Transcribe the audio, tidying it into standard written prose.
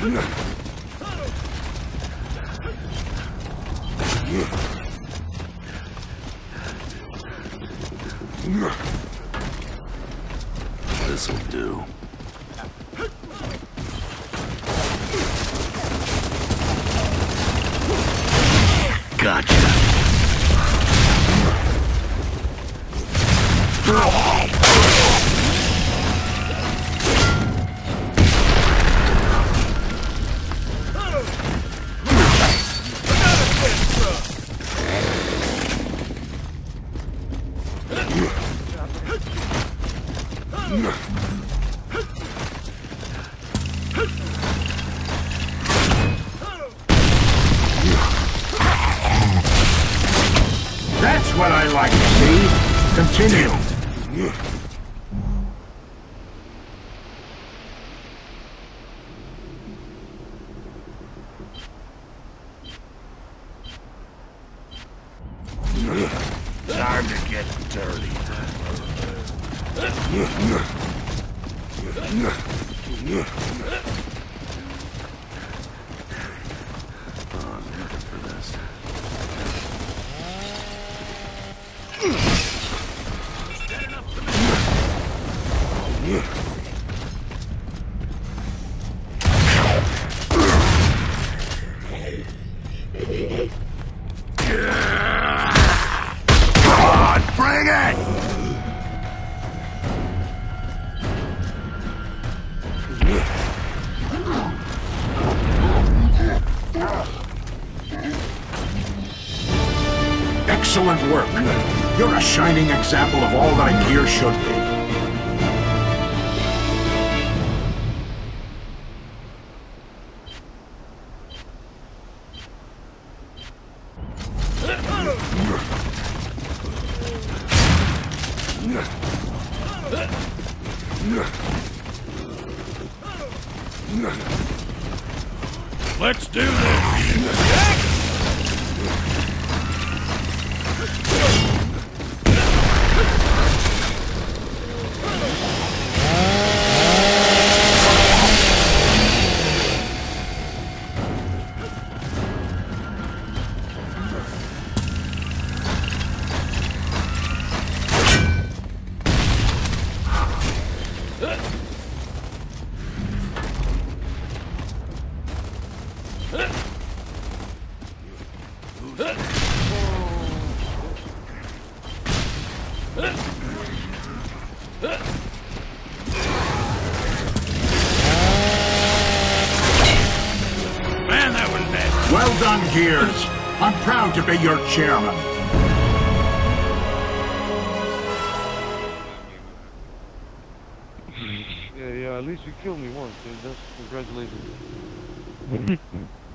This'll do. Gotcha. That's what I like to see. Continue. Time to get dirty. Oh, I'm looking for this. Come on, bring it! Excellent work. You're a shining example of all that a gear should be. Let's do this! Man, that was bad. Well done, Gears. I'm proud to be your chairman. Yeah, at least you killed me once, dude. That's congratulations.